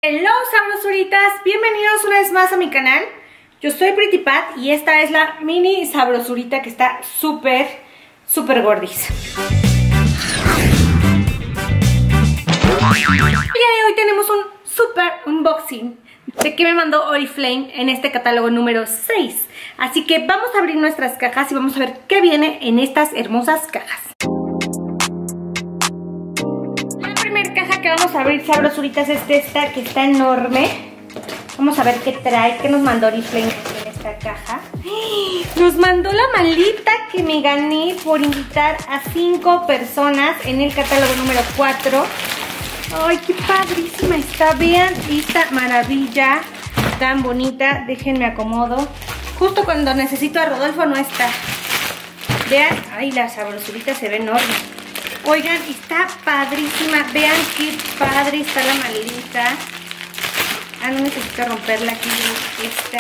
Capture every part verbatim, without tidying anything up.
Hello sabrosuritas, bienvenidos una vez más a mi canal. Yo soy Pretty Pat y esta es la mini sabrosurita que está súper, súper gordis. El día de hoy tenemos un súper unboxing de que me mandó Oriflame en este catálogo número seis. Así que vamos a abrir nuestras cajas y vamos a ver qué viene en estas hermosas cajas. Caja que vamos a abrir, sabrosuritas, es esta que está enorme. Vamos a ver qué trae, qué nos mandó Oriflame en esta caja. Nos mandó la maleta que me gané por invitar a cinco personas en el catálogo número cuatro. Ay, qué padrísima está. Vean esta maravilla tan bonita. Déjenme acomodo. Justo cuando necesito a Rodolfo no está. Vean, ay, la sabrosurita se ve enorme. Oigan, está padrísima. Vean qué padre está la maleta. Ah, no necesito romperla aquí. Esta.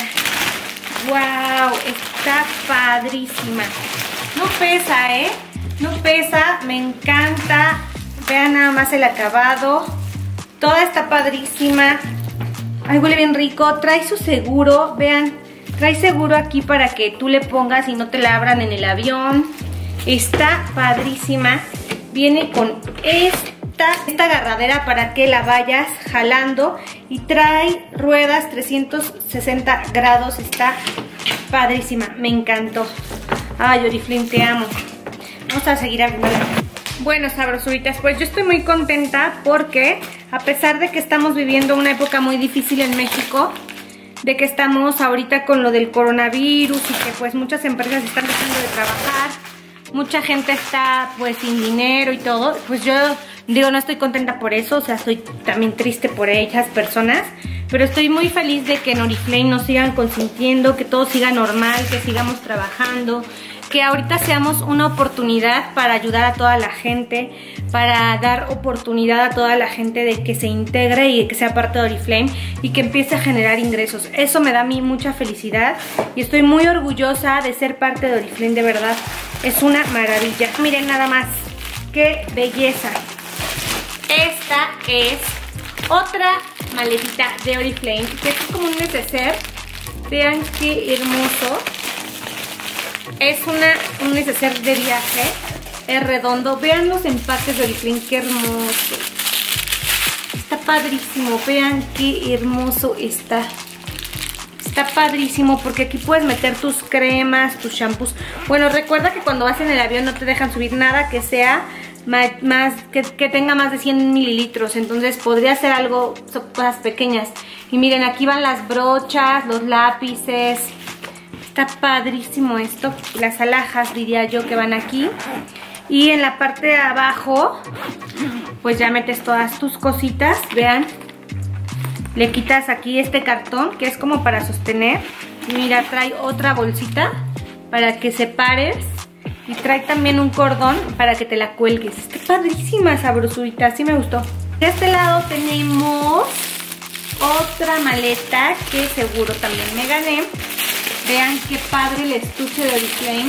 Wow, está padrísima. No pesa, ¿eh? No pesa, me encanta. Vean nada más el acabado. Toda está padrísima. Ay, huele bien rico. Trae su seguro. Vean, trae seguro aquí para que tú le pongas y no te la abran en el avión. Está padrísima. Viene con esta, esta agarradera para que la vayas jalando y trae ruedas trescientos sesenta grados. Está padrísima, me encantó. Ay, Oriflame, te amo. Vamos a seguir abriéndola. Bueno, sabrosuritas, pues yo estoy muy contenta porque a pesar de que estamos viviendo una época muy difícil en México, de que estamos ahorita con lo del coronavirus y que pues muchas empresas están dejando de trabajar, mucha gente está pues sin dinero y todo, pues yo digo, no estoy contenta por eso, o sea, estoy también triste por ellas personas, pero estoy muy feliz de que en Oriflame nos sigan consintiendo, que todo siga normal, que sigamos trabajando, que ahorita seamos una oportunidad para ayudar a toda la gente, para dar oportunidad a toda la gente de que se integre y de que sea parte de Oriflame y que empiece a generar ingresos. Eso me da a mí mucha felicidad y estoy muy orgullosa de ser parte de Oriflame, de verdad. Es una maravilla. Miren nada más, qué belleza. Esta es otra maletita de Oriflame, que es como un neceser. Vean qué hermoso. Es una, un neceser de viaje. Es redondo. Vean los empaques de Oriflame, qué hermoso. Está padrísimo. Vean qué hermoso está. Está padrísimo porque aquí puedes meter tus cremas, tus shampoos. Bueno, recuerda que cuando vas en el avión no te dejan subir nada que sea más, más que, que tenga más de cien mililitros. Entonces podría ser algo, son cosas pequeñas. Y miren, aquí van las brochas, los lápices. Está padrísimo esto. Las alhajas, diría yo, que van aquí. Y en la parte de abajo, pues ya metes todas tus cositas. Vean. Le quitas aquí este cartón que es como para sostener. Y mira, trae otra bolsita para que separes. Y trae también un cordón para que te la cuelgues. Está padrísima, sabrosurita, así me gustó. De este lado tenemos otra maleta que seguro también me gané. Vean qué padre el estuche de Oriflame.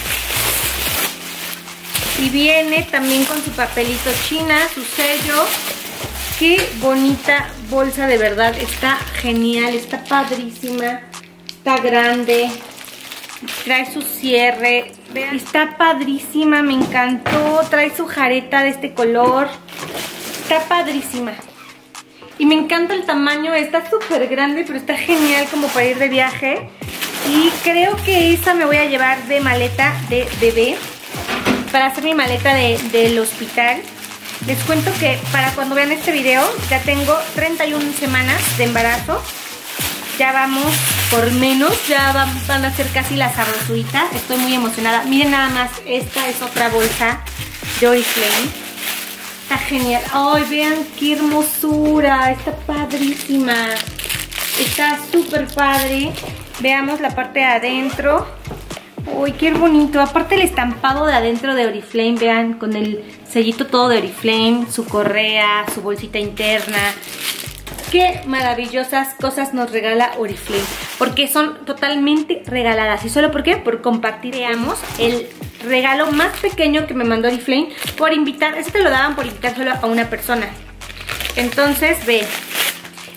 Y viene también con su papelito china, su sello. Qué bonita bolsa, de verdad, está genial, está padrísima, está grande, trae su cierre, vean, está padrísima, me encantó, trae su jareta de este color, está padrísima. Y me encanta el tamaño, está súper grande, pero está genial como para ir de viaje. Y creo que esa me voy a llevar de maleta de bebé, para hacer mi maleta de, del hospital. Les cuento que para cuando vean este video ya tengo treinta y una semanas de embarazo. Ya vamos por menos, ya van, van a ser casi la sabrosurita. Estoy muy emocionada. Miren nada más, esta es otra bolsa de Oriflame. Está genial. Ay, vean qué hermosura. Está padrísima. Está súper padre. Veamos la parte de adentro. Uy, qué bonito. Aparte el estampado de adentro de Oriflame, vean, con el sellito todo de Oriflame, su correa, su bolsita interna. Qué maravillosas cosas nos regala Oriflame, porque son totalmente regaladas. ¿Y solo por qué? Por compartir. Veamos el regalo más pequeño que me mandó Oriflame por invitar. Este te lo daban por invitar solo a una persona. Entonces, ve,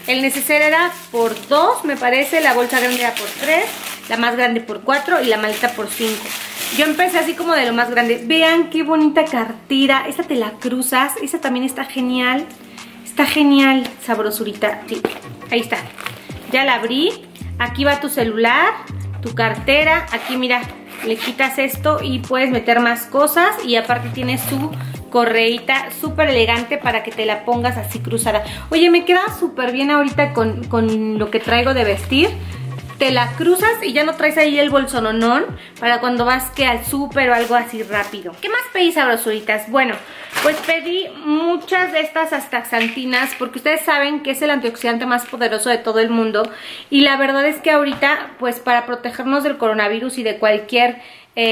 el neceser era por dos, me parece, la bolsa grande era por tres, la más grande por cuatro y la maleta por cinco. Yo empecé así como de lo más grande. Vean qué bonita cartera. Esta te la cruzas. Esta también está genial. Está genial, sabrosurita. Sí, ahí está. Ya la abrí. Aquí va tu celular, tu cartera. Aquí mira, le quitas esto y puedes meter más cosas. Y aparte tiene su correíta súper elegante para que te la pongas así cruzada. Oye, me queda súper bien ahorita con, con lo que traigo de vestir. Te la cruzas y ya no traes ahí el bolsononón para cuando vas que al súper o algo así rápido. ¿Qué más pedí, sabrosuritas? Bueno, pues pedí muchas de estas astaxantinas porque ustedes saben que es el antioxidante más poderoso de todo el mundo. Y la verdad es que ahorita, pues para protegernos del coronavirus y de cualquier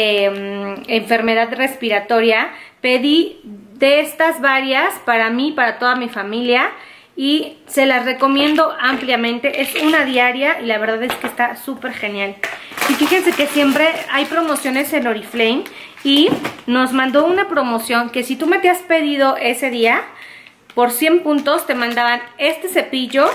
eh, enfermedad respiratoria, pedí de estas varias para mí, para toda mi familia. Y se las recomiendo ampliamente. Es una diaria y la verdad es que está súper genial. Y fíjense que siempre hay promociones en Oriflame. Y nos mandó una promoción que si tú me te has pedido ese día, por cien puntos te mandaban este cepillo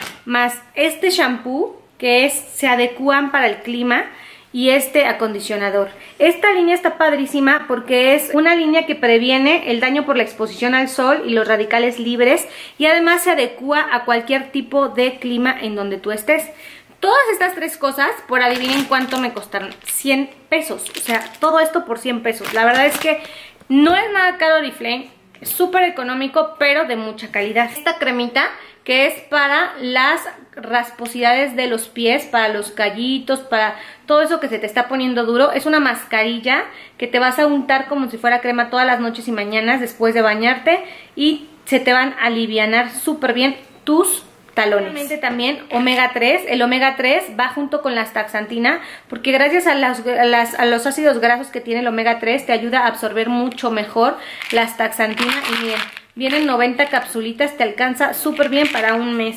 más este shampoo, que es, se adecúan para el clima, y este acondicionador. Esta línea está padrísima porque es una línea que previene el daño por la exposición al sol y los radicales libres, y además se adecúa a cualquier tipo de clima en donde tú estés. Todas estas tres cosas, por adivinen cuánto me costaron, cien pesos. O sea, todo esto por cien pesos. La verdad es que no es nada caro Oriflame, es súper económico, pero de mucha calidad. Esta cremita, que es para las rasposidades de los pies, para los callitos, para todo eso que se te está poniendo duro. Es una mascarilla que te vas a untar como si fuera crema todas las noches y mañanas después de bañarte, y se te van a alivianar súper bien tus talones. Obviamente también omega tres. El omega tres va junto con la astaxantina porque gracias a, las, a, las, a los ácidos grasos que tiene el omega tres te ayuda a absorber mucho mejor la astaxantina. Y miren, vienen noventa capsulitas, te alcanza súper bien para un mes.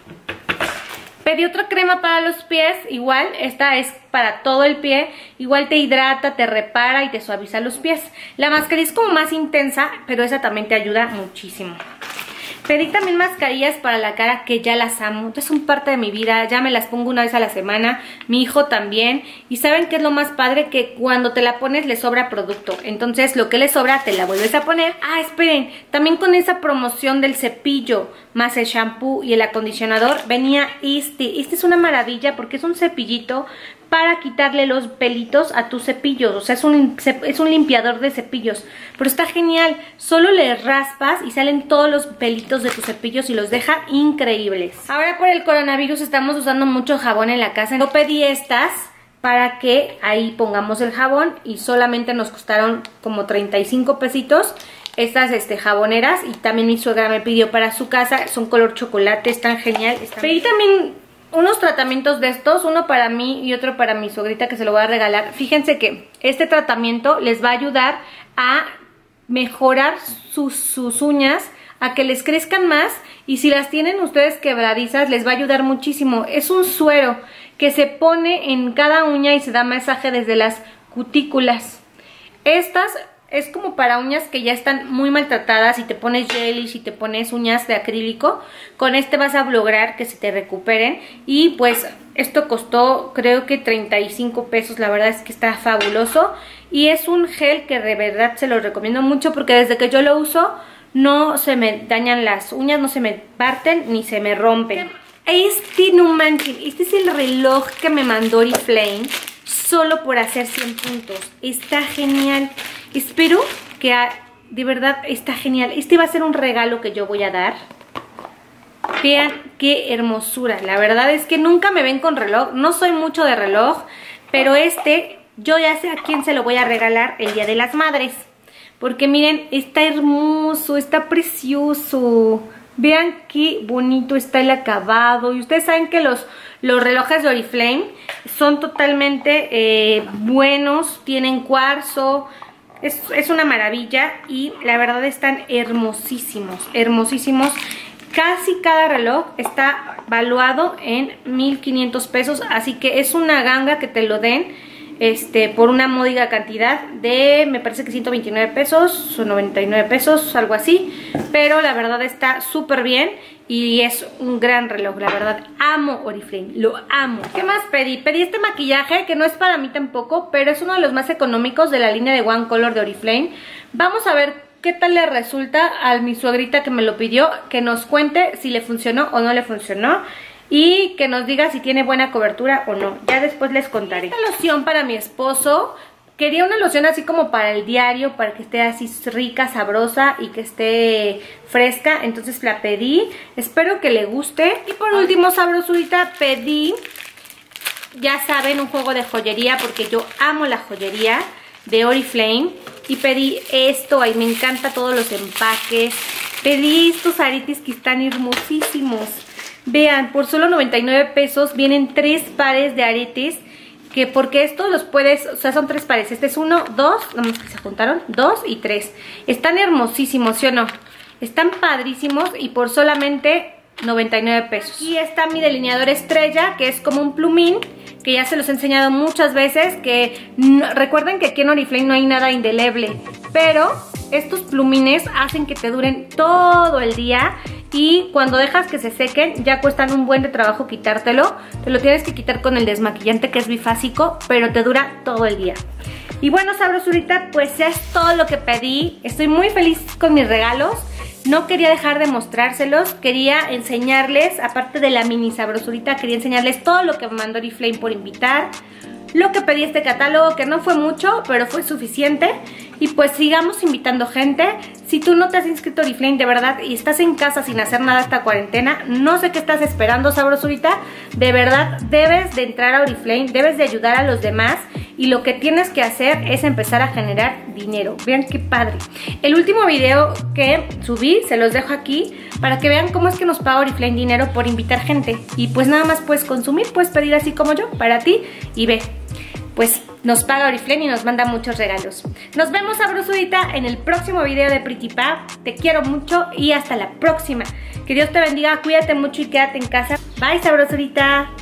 Pedí otra crema para los pies, igual, esta es para todo el pie, igual te hidrata, te repara y te suaviza los pies. La mascarilla es como más intensa, pero esa también te ayuda muchísimo. Pedí también mascarillas para la cara, que ya las amo, son parte de mi vida, ya me las pongo una vez a la semana, mi hijo también. Y ¿saben qué es lo más padre? Que cuando te la pones le sobra producto, entonces lo que le sobra te la vuelves a poner. Ah, esperen, también con esa promoción del cepillo más el shampoo y el acondicionador venía este. Este es una maravilla porque es un cepillito para quitarle los pelitos a tus cepillos. O sea, es un, es un limpiador de cepillos. Pero está genial. Solo le raspas y salen todos los pelitos de tus cepillos y los deja increíbles. Ahora por el coronavirus estamos usando mucho jabón en la casa. Yo pedí estas para que ahí pongamos el jabón y solamente nos costaron como treinta y cinco pesitos. Estas este, jaboneras, y también mi suegra me pidió para su casa. Son color chocolate, están genial. Están... Pedí también unos tratamientos de estos, uno para mí y otro para mi suegrita, que se lo voy a regalar. Fíjense que este tratamiento les va a ayudar a mejorar sus, sus uñas, a que les crezcan más, y si las tienen ustedes quebradizas les va a ayudar muchísimo. Es un suero que se pone en cada uña y se da masaje desde las cutículas. Estas es como para uñas que ya están muy maltratadas. Si te pones jelly, si te pones uñas de acrílico, con este vas a lograr que se te recuperen. Y pues esto costó creo que treinta y cinco pesos, la verdad es que está fabuloso. Y es un gel que de verdad se lo recomiendo mucho porque desde que yo lo uso no se me dañan las uñas, no se me parten ni se me rompen. Este, no manchen, este es el reloj que me mandó Oriflame solo por hacer cien puntos. Está genial. Espero que a, de verdad está genial. Este va a ser un regalo que yo voy a dar. Vean qué hermosura. La verdad es que nunca me ven con reloj. No soy mucho de reloj, pero este yo ya sé a quién se lo voy a regalar el Día de las Madres. Porque miren, está hermoso, está precioso. Vean qué bonito está el acabado. Y ustedes saben que los, los relojes de Oriflame son totalmente eh, buenos. Tienen cuarzo. Es, es una maravilla y la verdad están hermosísimos, hermosísimos. Casi cada reloj está valuado en mil quinientos pesos, así que es una ganga que te lo den este, por una módica cantidad de, me parece que ciento veintinueve pesos o noventa y nueve pesos, algo así. Pero la verdad está súper bien Y es un gran reloj, la verdad. Amo Oriflame, lo amo. ¿Qué más pedí? Pedí este maquillaje que no es para mí tampoco, pero es uno de los más económicos de la línea de One Color de Oriflame. Vamos a ver qué tal le resulta a mi suegrita que me lo pidió, que nos cuente si le funcionó o no le funcionó. Y que nos diga si tiene buena cobertura o no. Ya después les contaré. Esta loción para mi esposo. Quería una loción así como para el diario, para que esté así rica, sabrosa y que esté fresca. Entonces la pedí. Espero que le guste. Y por último, sabrosura, pedí, ya saben, un juego de joyería, porque yo amo la joyería de Oriflame. Y pedí esto. Ay, me encanta todos los empaques. Pedí estos aretes que están hermosísimos. Vean, por solo noventa y nueve pesos vienen tres pares de aretes. Que porque estos los puedes, o sea, son tres pares. Este es uno, dos, vamos que se juntaron, dos y tres. Están hermosísimos, ¿sí o no? Están padrísimos y por solamente noventa y nueve pesos. Y está mi delineador estrella, que es como un plumín, que ya se los he enseñado muchas veces. Que no, recuerden que aquí en Oriflame no hay nada indeleble, pero estos plumines hacen que te duren todo el día. Y cuando dejas que se sequen, ya cuestan un buen de trabajo quitártelo. Te lo tienes que quitar con el desmaquillante, que es bifásico, pero te dura todo el día. Y bueno, sabrosurita, pues ya es todo lo que pedí. Estoy muy feliz con mis regalos. No quería dejar de mostrárselos. Quería enseñarles, aparte de la mini sabrosurita, quería enseñarles todo lo que me mandó Oriflame por invitar. Lo que pedí este catálogo, que no fue mucho, pero fue suficiente. Y pues sigamos invitando gente. Si tú no te has inscrito a Oriflame de verdad y estás en casa sin hacer nada esta cuarentena, no sé qué estás esperando, sabrosurita. De verdad debes de entrar a Oriflame, debes de ayudar a los demás. Y lo que tienes que hacer es empezar a generar dinero. Vean qué padre. El último video que subí, se los dejo aquí, para que vean cómo es que nos paga Oriflame dinero por invitar gente. Y pues nada más puedes consumir, puedes pedir así como yo, para ti. Y ve, pues nos paga Oriflame y nos manda muchos regalos. Nos vemos, sabrosurita, en el próximo video de Pretty Pa. Te quiero mucho y hasta la próxima. Que Dios te bendiga, cuídate mucho y quédate en casa. Bye, sabrosurita.